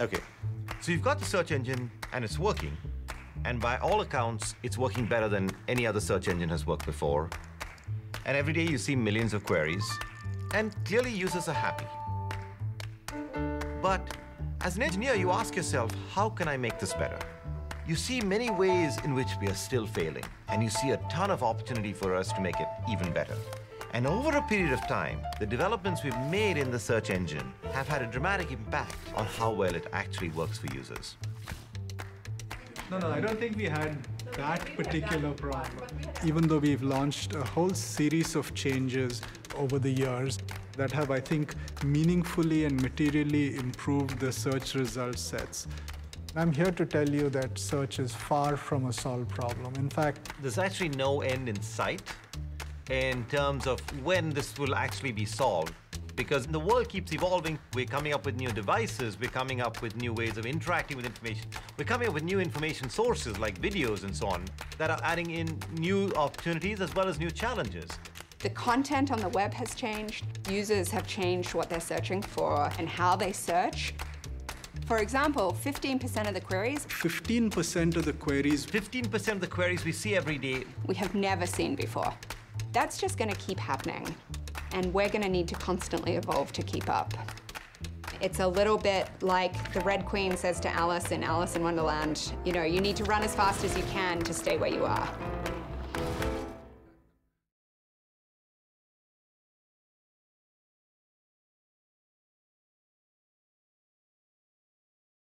Okay, so you've got the search engine and it's working. And by all accounts, it's working better than any other search engine has worked before. And every day you see millions of queries, and clearly users are happy. But as an engineer, you ask yourself, how can I make this better? You see many ways in which we are still failing, and you see a ton of opportunity for us to make it even better. And over a period of time, the developments we've made in the search engine have had a dramatic impact on how well it actually works for users. No, I don't think we had that particular problem. Even though we've launched a whole series of changes over the years that have, I think, meaningfully and materially improved the search result sets. I'm here to tell you that search is far from a solved problem. In fact, there's actually no end in sight in terms of when this will actually be solved. Because the world keeps evolving, we're coming up with new devices, we're coming up with new ways of interacting with information, we're coming up with new information sources like videos and so on that are adding in new opportunities as well as new challenges. The content on the web has changed. Users have changed what they're searching for and how they search. For example, 15% of the queries. 15% of the queries. 15% of the queries we see every day. We have never seen before. That's just going to keep happening. And we're going to need to constantly evolve to keep up. It's a little bit like the Red Queen says to Alice in Alice in Wonderland, you know, you need to run as fast as you can to stay where you are.